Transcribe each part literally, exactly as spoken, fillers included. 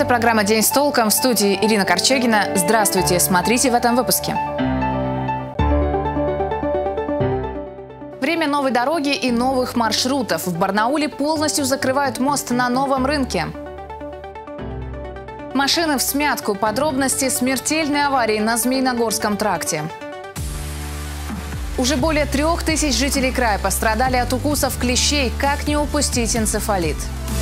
программа «День с толком», в студии Ирина Корчагина. Здравствуйте, смотрите в этом выпуске. Время новой дороги и новых маршрутов. В Барнауле полностью закрывают мост на новом рынке. Машины в смятку. Подробности смертельной аварии на Змеиногорском тракте. Уже более трех тысяч жителей края пострадали от укусов клещей. Как не упустить энцефалит?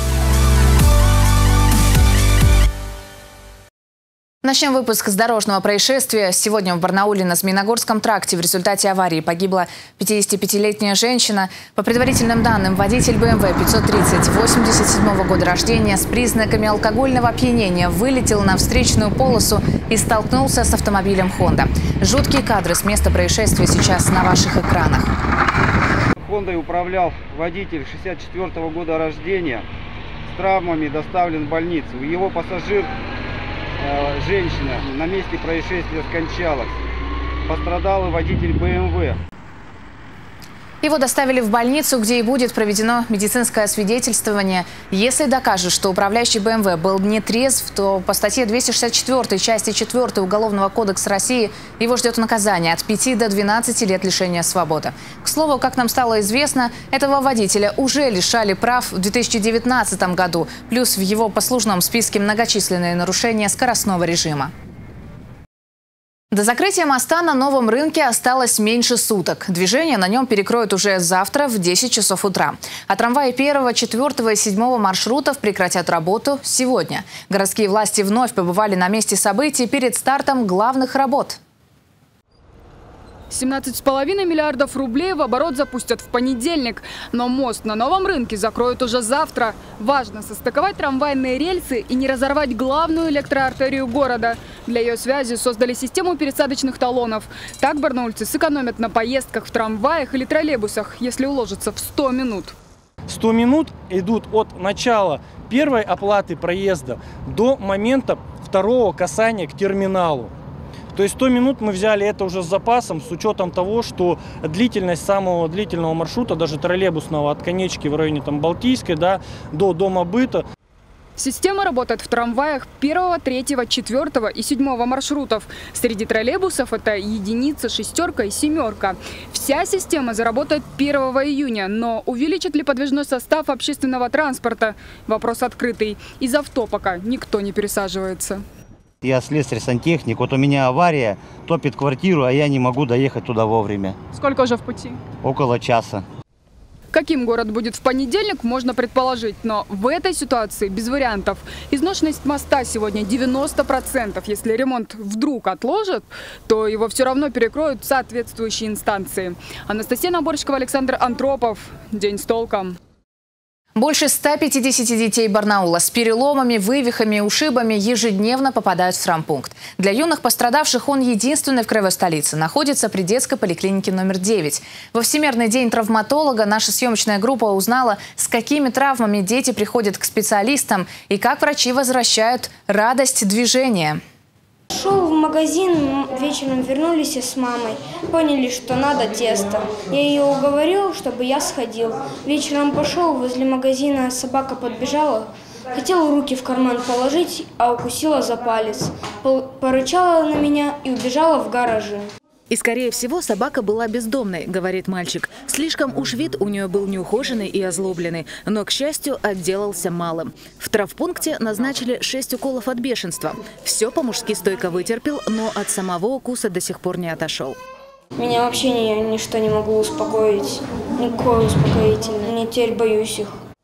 Начнем выпуск с дорожного происшествия. Сегодня в Барнауле на Змеиногорском тракте в результате аварии погибла пятидесятипятилетняя женщина. По предварительным данным, водитель бэ эм вэ пятьсот тридцать восемьдесят седьмого года рождения с признаками алкогольного опьянения вылетел на встречную полосу и столкнулся с автомобилем «Хонда». Жуткие кадры с места происшествия сейчас на ваших экранах. «Хондой» управлял водитель шестьдесят четвёртого года рождения. С травмами доставлен в больницу. Его пассажир, женщина, на месте происшествия скончалась. Пострадал и водитель бэ эм вэ. Его доставили в больницу, где и будет проведено медицинское освидетельствование. Если докажут, что управляющий бэ эм вэ был не трезв, то по статье двести шестьдесят четвёртой части четвёртой Уголовного кодекса России его ждет наказание от пяти до двенадцати лет лишения свободы. К слову, как нам стало известно, этого водителя уже лишали прав в две тысячи девятнадцатом году. Плюс в его послужном списке многочисленные нарушения скоростного режима. До закрытия моста на новом рынке осталось меньше суток. Движение на нем перекроют уже завтра в десять часов утра. А трамваи первого, четвёртого и седьмого маршрутов прекратят работу сегодня. Городские власти вновь побывали на месте событий перед стартом главных работ. семнадцать с половиной миллиардов рублей в оборот запустят в понедельник. Но мост на новом рынке закроют уже завтра. Важно состыковать трамвайные рельсы и не разорвать главную электроартерию города. Для ее связи создали систему пересадочных талонов. Так барнаульцы сэкономят на поездках в трамваях или троллейбусах, если уложатся в сто минут. сто минут идут от начала первой оплаты проезда до момента второго касания к терминалу. То есть сто минут мы взяли это уже с запасом, с учетом того, что длительность самого длительного маршрута, даже троллейбусного, от Конечки в районе там, Балтийской, да, до Дома быта. Система работает в трамваях первого, третьего, четвёртого и седьмого маршрутов. Среди троллейбусов это единица, шестерка и семерка. Вся система заработает первого июня, но увеличит ли подвижной состав общественного транспорта? Вопрос открытый. Из авто пока никто не пересаживается. Я слесарь-сантехник, вот у меня авария, топит квартиру, а я не могу доехать туда вовремя. Сколько уже в пути? Около часа. Каким город будет в понедельник, можно предположить, но в этой ситуации без вариантов. Изношенность моста сегодня девяносто процентов. Если ремонт вдруг отложат, то его все равно перекроют соответствующие инстанции. Анастасия Наборщикова, Александр Антропов. День с толком. Больше ста пятидесяти детей Барнаула с переломами, вывихами, ушибами ежедневно попадают в травмпункт. Для юных пострадавших он единственный в краевой столице. Находится при детской поликлинике номер девять. Во Всемирный день травматолога наша съемочная группа узнала, с какими травмами дети приходят к специалистам и как врачи возвращают радость движения. Шел в магазин, вечером вернулись с мамой, поняли, что надо тесто. Я ее уговорил, чтобы я сходил. Вечером пошел, возле магазина собака подбежала, хотела руки в карман положить, а укусила за палец. Порычала на меня и убежала в гаражи. И, скорее всего, собака была бездомной, говорит мальчик. Слишком уж вид у нее был неухоженный и озлобленный, но, к счастью, отделался малым. В травмпункте назначили шесть уколов от бешенства. Все по-мужски стойко вытерпел, но от самого укуса до сих пор не отошел. Меня вообще ни, ничто не могло успокоить, никакое успокоительное. Я теперь боюсь их.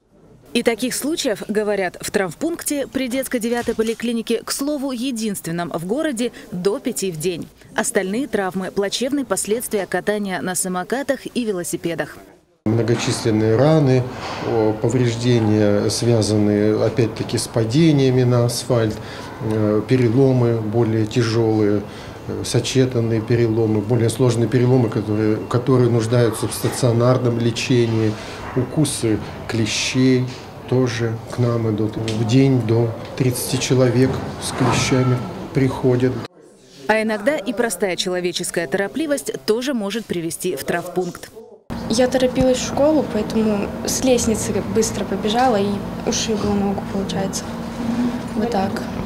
И таких случаев, говорят, в травмпункте при детской девятой поликлинике, к слову, единственном в городе, до пяти в день. Остальные травмы – плачевные последствия катания на самокатах и велосипедах. Многочисленные раны, повреждения, связанные опять-таки с падениями на асфальт, переломы более тяжелые, сочетанные переломы, более сложные переломы, которые, которые нуждаются в стационарном лечении, укусы клещей тоже к нам идут. В день до тридцати человек с клещами приходят. А иногда и простая человеческая торопливость тоже может привести в травмпункт. Я торопилась в школу, поэтому с лестницы быстро побежала и ушибла ногу, получается. Вот так.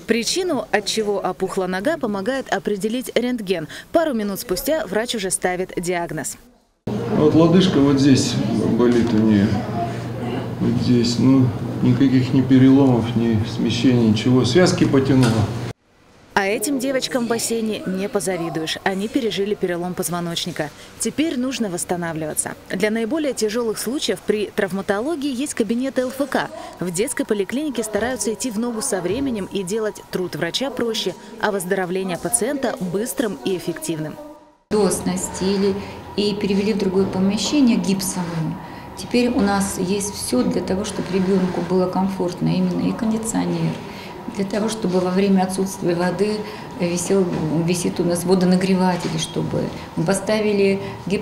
Причину, от чего опухла нога, помогает определить рентген. Пару минут спустя врач уже ставит диагноз. Вот лодыжка вот здесь болит у нее. Вот здесь. Ну, никаких ни переломов, ни смещений, ничего. Связки потянуло. А этим девочкам в бассейне не позавидуешь. Они пережили перелом позвоночника. Теперь нужно восстанавливаться. Для наиболее тяжелых случаев при травматологии есть кабинеты ЛФК. В детской поликлинике стараются идти в ногу со временем и делать труд врача проще, а выздоровление пациента быстрым и эффективным. До оснастили и перевели в другое помещение гипсовое. Теперь у нас есть все для того, чтобы ребенку было комфортно, именно и кондиционер. Для того, чтобы во время отсутствия воды висел, висит у нас водонагреватель, чтобы мы поставили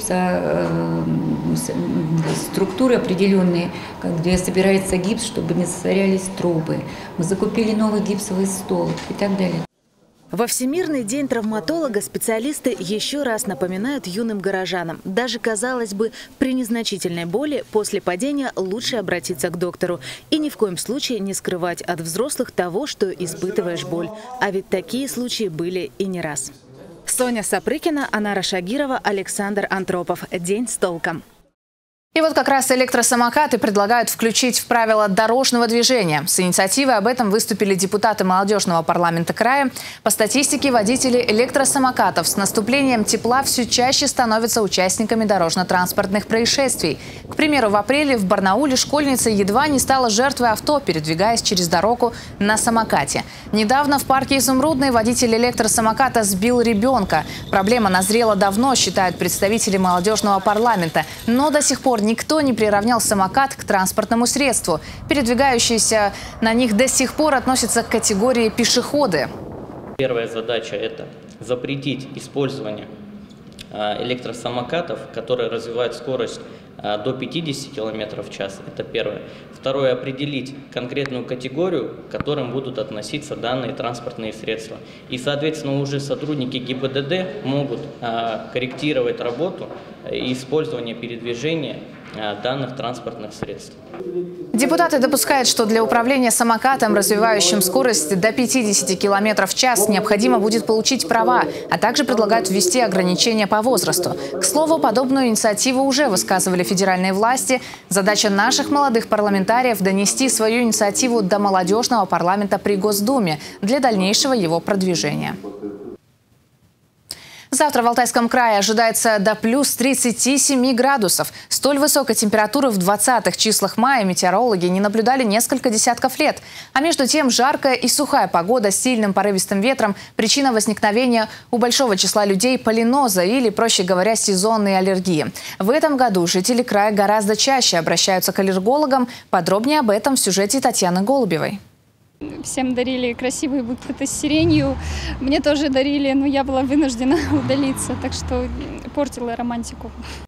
гипсоструктуры определенные, где собирается гипс, чтобы не засорялись трубы. Мы закупили новый гипсовый стол и так далее. Во Всемирный день травматолога специалисты еще раз напоминают юным горожанам. Даже, казалось бы, при незначительной боли после падения лучше обратиться к доктору. И ни в коем случае не скрывать от взрослых того, что испытываешь боль. А ведь такие случаи были и не раз. Соня Сапрыкина, Анара Шагирова, Александр Антропов. День с толком. И вот как раз электросамокаты предлагают включить в правила дорожного движения. С инициативой об этом выступили депутаты молодежного парламента края. По статистике, водители электросамокатов с наступлением тепла все чаще становятся участниками дорожно-транспортных происшествий. К примеру, в апреле в Барнауле школьница едва не стала жертвой авто, передвигаясь через дорогу на самокате. Недавно в парке Изумрудный водитель электросамоката сбил ребенка. Проблема назрела давно, считают представители молодежного парламента. Но до сих пор никто не приравнял самокат к транспортному средству. Передвигающиеся на них до сих пор относятся к категории пешеходы. Первая задача – это запретить использование электросамокатов, которые развивают скорость до пятидесяти километров в час. Это первое. Второе – определить конкретную категорию, к которым будут относиться данные транспортные средства. И, соответственно, уже сотрудники ГИБДД могут корректировать работу и использование передвижения данных транспортных средств. Депутаты допускают, что для управления самокатом, развивающим скорость до пятидесяти километров в час, необходимо будет получить права, а также предлагают ввести ограничения по возрасту. К слову, подобную инициативу уже высказывали федеральные власти. Задача наших молодых парламентариев – донести свою инициативу до молодежного парламента при Госдуме для дальнейшего его продвижения. Завтра в Алтайском крае ожидается до плюс тридцати семи градусов. Столь высокой температуры в двадцатых числах мая метеорологи не наблюдали несколько десятков лет. А между тем жаркая и сухая погода с сильным порывистым ветром – причина возникновения у большого числа людей полиноза или, проще говоря, сезонной аллергии. В этом году жители края гораздо чаще обращаются к аллергологам. Подробнее об этом в сюжете Татьяны Голубевой. Всем дарили красивые букеты с сиренью. Мне тоже дарили, но я была вынуждена удалиться, так что портила романтику.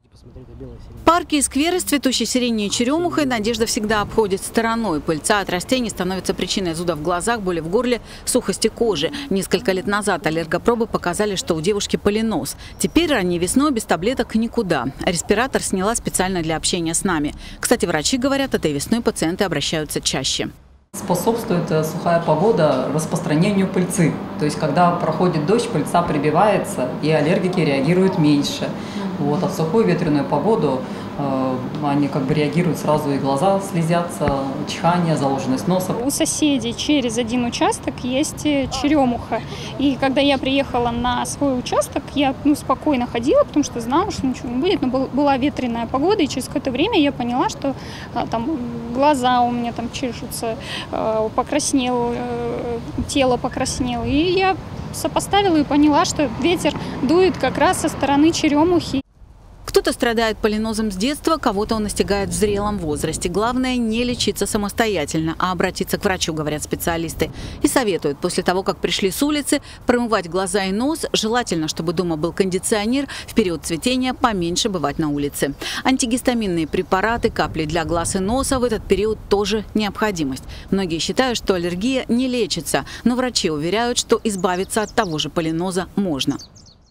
Парки и скверы с цветущей сиренью и черемухой надежда всегда обходит стороной. Пыльца от растений становится причиной зуда в глазах, боли в горле, сухости кожи. Несколько лет назад аллергопробы показали, что у девушки полиноз. Теперь ранней весной без таблеток никуда. Респиратор сняла специально для общения с нами. Кстати, врачи говорят, этой весной пациенты обращаются чаще. Способствует сухая погода распространению пыльцы. То есть, когда проходит дождь, пыльца прибивается, и аллергики реагируют меньше. Вот, а в сухую ветреную погоду э, они как бы реагируют сразу, и глаза слезятся, чихание, заложенность носа. У соседей через один участок есть черемуха. И когда я приехала на свой участок, я ну, спокойно ходила, потому что знала, что ничего не будет. Но был, была ветреная погода, и через какое-то время я поняла, что а, там глаза у меня там чешутся, а, покраснело, а, тело покраснело. И я сопоставила и поняла, что ветер дует как раз со стороны черемухи. Кто-то страдает полинозом с детства, кого-то он настигает в зрелом возрасте. Главное не лечиться самостоятельно, а обратиться к врачу, говорят специалисты. И советуют после того, как пришли с улицы, промывать глаза и нос. Желательно, чтобы дома был кондиционер. В период цветения поменьше бывать на улице. Антигистаминные препараты, капли для глаз и носа в этот период тоже необходимость. Многие считают, что аллергия не лечится, но врачи уверяют, что избавиться от того же полиноза можно.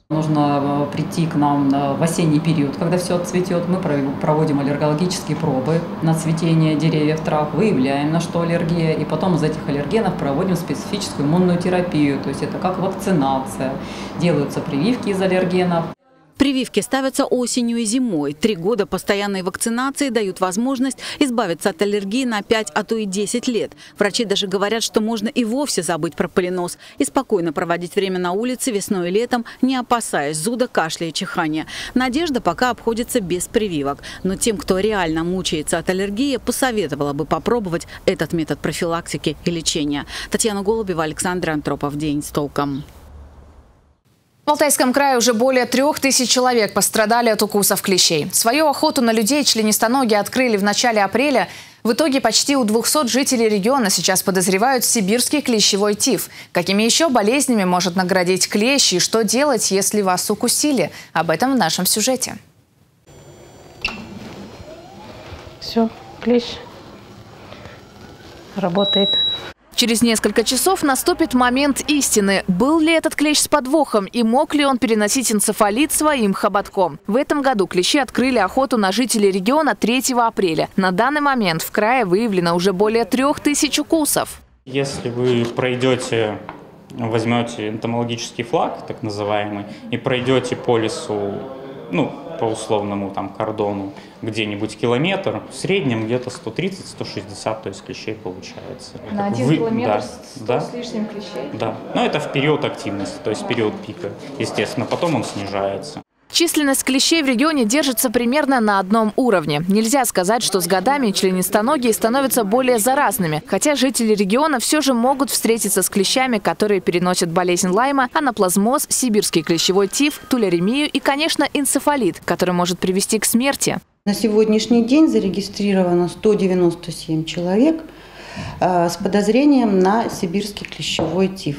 Нужно прийти к нам в осенний период, когда все отцветет. Мы проводим аллергологические пробы на цветение деревьев, трав, выявляем, на что аллергия, и потом из этих аллергенов проводим специфическую иммунную терапию. То есть это как вакцинация. Делаются прививки из аллергенов. Прививки ставятся осенью и зимой. Три года постоянной вакцинации дают возможность избавиться от аллергии на пять, а то и десять лет. Врачи даже говорят, что можно и вовсе забыть про полинос и спокойно проводить время на улице весной и летом, не опасаясь зуда, кашля и чихания. Надежда пока обходится без прививок. Но тем, кто реально мучается от аллергии, посоветовала бы попробовать этот метод профилактики и лечения. Татьяна Голубева, Александр Антропов. День с толком. В Алтайском крае уже более трех тысяч человек пострадали от укусов клещей. Свою охоту на людей членистоногие открыли в начале апреля. В итоге почти у двухсот жителей региона сейчас подозревают сибирский клещевой тиф. Какими еще болезнями может наградить клещ и что делать, если вас укусили? Об этом в нашем сюжете. Все, клещ работает. Через несколько часов наступит момент истины. Был ли этот клещ с подвохом и мог ли он переносить энцефалит своим хоботком? В этом году клещи открыли охоту на жителей региона третьего апреля. На данный момент в крае выявлено уже более трех тысяч укусов. Если вы пройдете, возьмете энтомологический флаг, так называемый, и пройдете по лесу, ну, по условному там кордону, где-нибудь километр, в среднем где-то сто тридцать — сто шестьдесят, то есть клещей получается. На один Вы... километр да, сто да, с лишним клещей? Да, но это в период активности, то есть в период пика, естественно, потом он снижается. Численность клещей в регионе держится примерно на одном уровне. Нельзя сказать, что с годами членистоногие становятся более заразными. Хотя жители региона все же могут встретиться с клещами, которые переносят болезнь Лайма, анаплазмоз, сибирский клещевой тиф, туляремию и, конечно, энцефалит, который может привести к смерти. На сегодняшний день зарегистрировано сто девяносто семь человек э, с подозрением на сибирский клещевой тиф.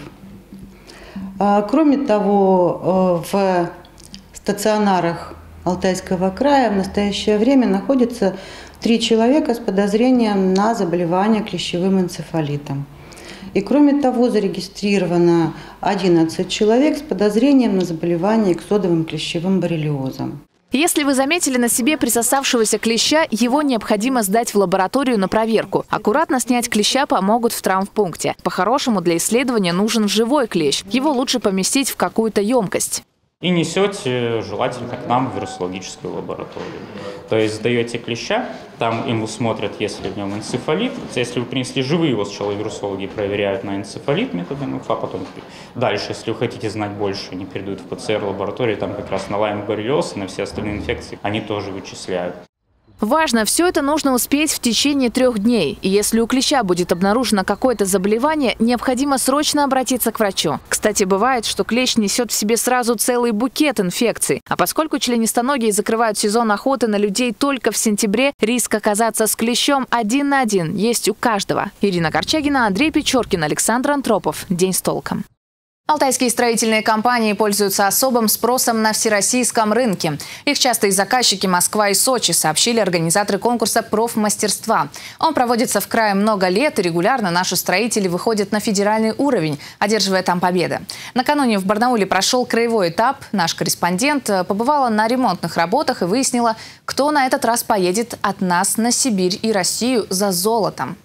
Э, кроме того, э, в В стационарах Алтайского края в настоящее время находится три человека с подозрением на заболевание клещевым энцефалитом. И кроме того, зарегистрировано одиннадцать человек с подозрением на заболевание иксодовым клещевым боррелиозом. Если вы заметили на себе присосавшегося клеща, его необходимо сдать в лабораторию на проверку. Аккуратно снять клеща помогут в травмпункте. По-хорошему, для исследования нужен живой клещ. Его лучше поместить в какую-то емкость. И несете желательно к нам в вирусологическую лабораторию. То есть сдаете клеща, там ему смотрят, если в нем энцефалит. Если вы принесли живые, его сначала вирусологи проверяют на энцефалит методом ИФА, потом дальше, если вы хотите знать больше, они передают в ПЦР-лабораторию, там как раз на Лайм, боррелиоз и на все остальные инфекции они тоже вычисляют. Важно, все это нужно успеть в течение трех дней. И если у клеща будет обнаружено какое-то заболевание, необходимо срочно обратиться к врачу. Кстати, бывает, что клещ несет в себе сразу целый букет инфекций. А поскольку членистоногие закрывают сезон охоты на людей только в сентябре, риск оказаться с клещом один на один есть у каждого. Ирина Корчагина, Андрей Печоркин, Александр Антропов. День с толком. Алтайские строительные компании пользуются особым спросом на всероссийском рынке. Их частые заказчики Москва и Сочи, сообщили организаторы конкурса профмастерства. Он проводится в крае много лет, и регулярно наши строители выходят на федеральный уровень, одерживая там победы. Накануне в Барнауле прошел краевой этап. Наш корреспондент побывала на ремонтных работах и выяснила, кто на этот раз поедет от нас на Сибирь и Россию за золотом.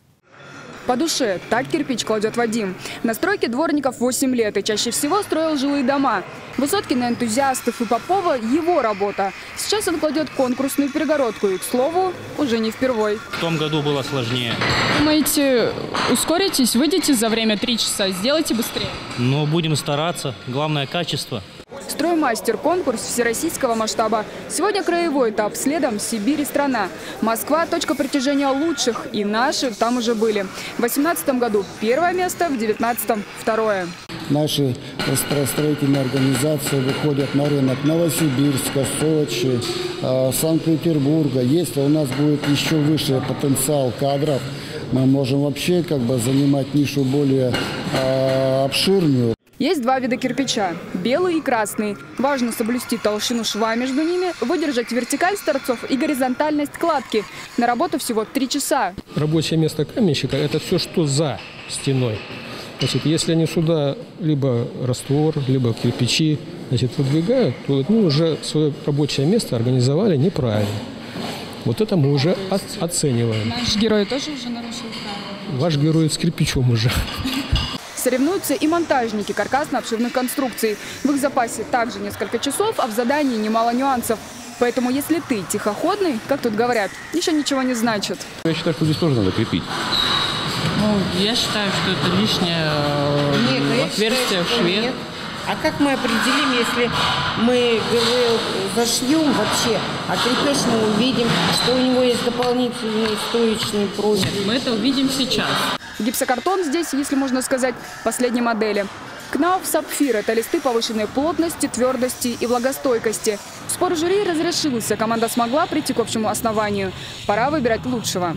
По душе. Так кирпич кладет Вадим. На стройке дворников восемь лет и чаще всего строил жилые дома. Высоткина, Энтузиастов и Попова – его работа. Сейчас он кладет конкурсную перегородку и, к слову, уже не впервой. В том году было сложнее. Думаете, ускоритесь, выйдете за время три часа, сделайте быстрее? Но будем стараться. Главное – качество. Строймастер – конкурс всероссийского масштаба. Сегодня краевой этап, следом Сибирь и страна. Москва – точка притяжения лучших, и наши там уже были. В две тысячи восемнадцатом году первое место, в две тысячи девятнадцатом – второе. Наши строительные организации выходят на рынок Новосибирска, Сочи, Санкт-Петербурга. Если у нас будет еще выше потенциал кадров, мы можем вообще как бы занимать нишу более э, обширную. Есть два вида кирпича – белый и красный. Важно соблюсти толщину шва между ними, выдержать вертикаль торцов и горизонтальность кладки. На работу всего три часа. Рабочее место каменщика – это все, что за стеной. Значит, если они сюда либо раствор, либо кирпичи, значит, выдвигают, то они уже свое рабочее место организовали неправильно. Вот это мы уже оцениваем. Наш герой тоже уже нарушил правила? Ваш герой с кирпичом уже. Соревнуются и монтажники каркасно-обшивных конструкций. В их запасе также несколько часов, а в задании немало нюансов. Поэтому если ты тихоходный, как тут говорят, еще ничего не значит. Я считаю, что здесь тоже надо крепить. Ну, я считаю, что это лишнее нет, отверстие в шве. Нет. А как мы определим, если мы ГВ зашьем вообще, а крепеж мы увидим, что у него есть дополнительные стоечные профили? Нет, мы это увидим сейчас. Гипсокартон здесь, если можно сказать, последней модели. КНАУФ «Сапфир» – это листы повышенной плотности, твердости и влагостойкости. Спор жюри разрешился, команда смогла прийти к общему основанию. Пора выбирать лучшего.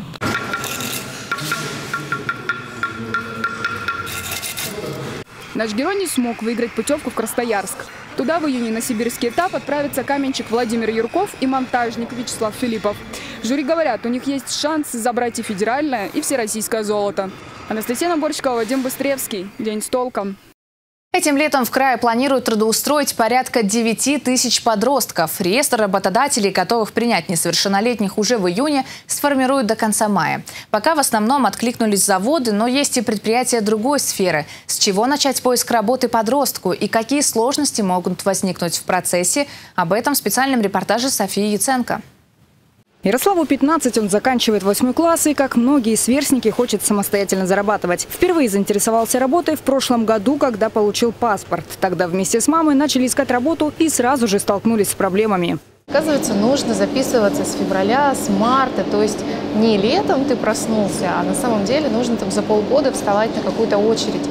Наш герой не смог выиграть путевку в Красноярск. Туда в июне на сибирский этап отправится каменщик Владимир Юрков и монтажник Вячеслав Филиппов. Жюри говорят, у них есть шанс забрать и федеральное, и всероссийское золото. Анастасия Наборщикова, Вадим Быстревский. День с толком. Этим летом в крае планируют трудоустроить порядка девяти тысяч подростков. Реестр работодателей, готовых принять несовершеннолетних уже в июне, сформируют до конца мая. Пока в основном откликнулись заводы, но есть и предприятия другой сферы. С чего начать поиск работы подростку и какие сложности могут возникнуть в процессе? Об этом в специальном репортаже Софии Яценко. Ярославу пятнадцать, он заканчивает восьмой класс и, как многие сверстники, хочет самостоятельно зарабатывать. Впервые заинтересовался работой в прошлом году, когда получил паспорт. Тогда вместе с мамой начали искать работу и сразу же столкнулись с проблемами. Оказывается, нужно записываться с февраля, с марта, то есть не летом ты проснулся, а на самом деле нужно там за полгода вставать на какую-то очередь.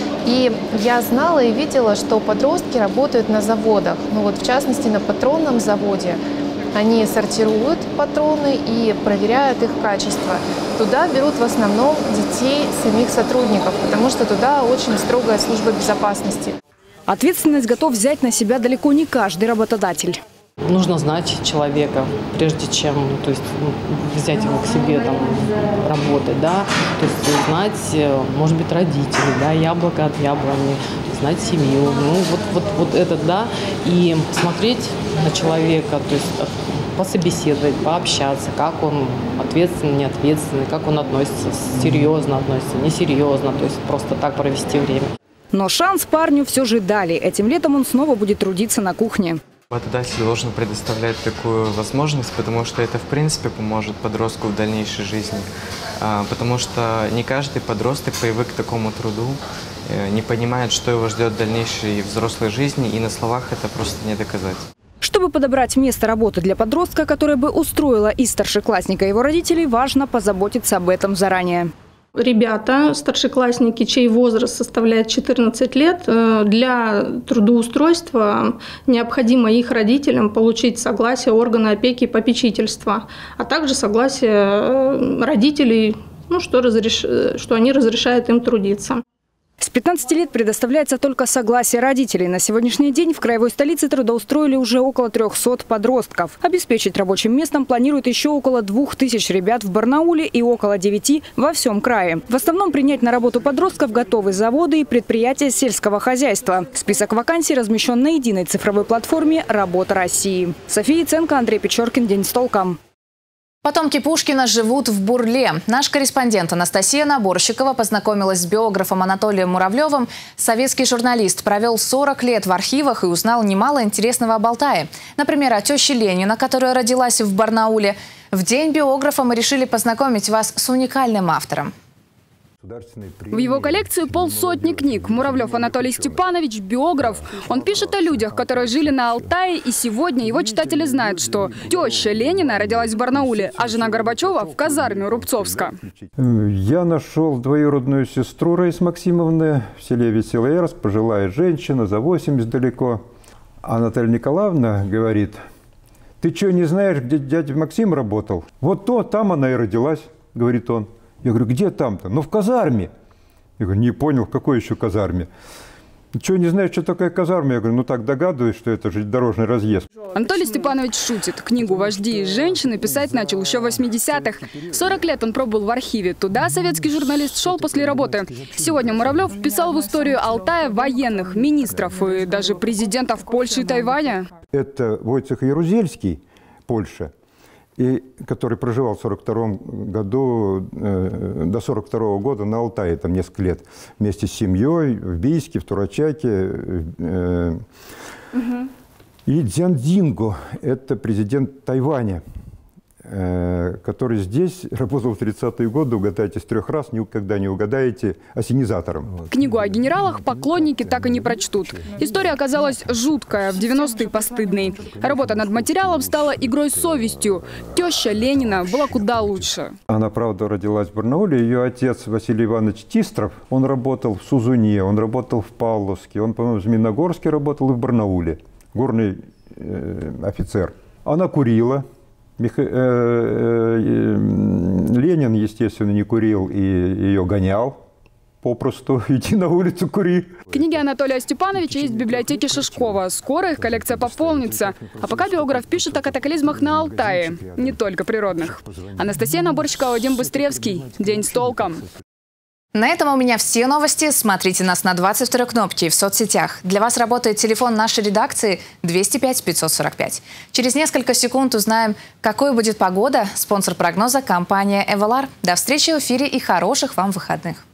И я знала и видела, что подростки работают на заводах, ну вот в частности на патронном заводе. Они сортируют патроны и проверяют их качество. Туда берут в основном детей самих сотрудников, потому что туда очень строгая служба безопасности. Ответственность готов взять на себя далеко не каждый работодатель. Нужно знать человека, прежде чем то есть, взять его к себе там, работать. Да? То есть знать, может быть, родителей, да, яблоко от яблони, знать семью. Ну, вот, вот, вот это, да. И смотреть на человека, то есть пособеседовать, пообщаться, как он ответственный, неответственный, как он относится, серьезно относится, несерьезно, то есть просто так провести время. Но шанс парню все же дали. Этим летом он снова будет трудиться на кухне. Работодатель должен предоставлять такую возможность, потому что это, в принципе, поможет подростку в дальнейшей жизни. Потому что не каждый подросток привык к такому труду, не понимает, что его ждет в дальнейшей взрослой жизни, и на словах это просто не доказать. Чтобы подобрать место работы для подростка, которое бы устроило и старшеклассника, и его родителей, важно позаботиться об этом заранее. Ребята, старшеклассники, чей возраст составляет четырнадцать лет, для трудоустройства необходимо их родителям получить согласие органа опеки и попечительства, а также согласие родителей, ну, что, разреш... что они разрешают им трудиться. С пятнадцати лет предоставляется только согласие родителей. На сегодняшний день в краевой столице трудоустроили уже около трёхсот подростков. Обеспечить рабочим местом планируют еще около двух тысяч ребят в Барнауле и около девяти во всем крае. В основном принять на работу подростков готовы заводы и предприятия сельского хозяйства. Список вакансий размещен на единой цифровой платформе «Работа России». София Яценко, Андрей Печоркин. День с толком. Потомки Пушкина живут в Бурле. Наш корреспондент Анастасия Наборщикова познакомилась с биографом Анатолием Муравлевым. Советский журналист провел сорок лет в архивах и узнал немало интересного об Алтае. Например, о теще Ленина, которая родилась в Барнауле. В день биографа мы решили познакомить вас с уникальным автором. В его коллекции полсотни книг. Муравлев Анатолий Степанович – биограф. Он пишет о людях, которые жили на Алтае, и сегодня его читатели знают, что теща Ленина родилась в Барнауле, а жена Горбачева – в казарме у Рубцовска. Я нашел двоюродную сестру Раисы Максимовны в селе Веселый Ярость, пожилая женщина, за восемьдесят далеко. А Наталья Николаевна говорит: ты что, не знаешь, где дядя Максим работал? Вот то, там она и родилась, говорит он. Я говорю, где там-то? Ну, в казарме. Я говорю, не понял, в какой еще казарме? Чего не знаю, что такое казарма? Я говорю, ну так догадываюсь, что это же дорожный разъезд. Анатолий Степанович шутит. Книгу «Вожди и женщины» писать начал еще в восьмидесятых. сорок лет он пробыл в архиве. Туда советский журналист шел после работы. Сегодня Муравлев вписал в историю Алтая военных, министров и даже президентов Польши и Тайваня. Это Войцех Ярузельский, Польша, и, который проживал в сорок втором году, э, до сорок второго года на Алтае, там несколько лет, вместе с семьей в Бийске, в Турачаке. Э, угу. И Цзяндинго, это президент Тайваня, э, который здесь работал в тридцатые годы, угадайте, с трех раз, никогда не угадаете, ассенизатором. Книгу о генералах поклонники так и не прочтут. История оказалась жуткая, в девяностые постыдной. Работа над материалом стала игрой с совестью. Теща Ленина была куда лучше. Она, правда, родилась в Барнауле. Ее отец Василий Иванович Тистров, он работал в Сузуне, он работал в Павловске, он, по-моему, в Змеиногорске работал и в Барнауле. Горный э, офицер. Она курила. Миха... Э, э, э, Ленин, естественно, не курил и ее гонял. Попросту иди на улицу, кури. Книги Анатолия Степановича есть в библиотеке Шишкова. Скоро их коллекция пополнится. А пока биограф пишет о катаклизмах на Алтае. Не только природных. Анастасия Наборщикова, Вадим Быстревский. День с толком. На этом у меня все новости. Смотрите нас на двадцать второй кнопке в соцсетях. Для вас работает телефон нашей редакции двести пять пятьсот сорок пять. Через несколько секунд узнаем, какой будет погода. Спонсор прогноза – компания «Эвалар». До встречи в эфире и хороших вам выходных.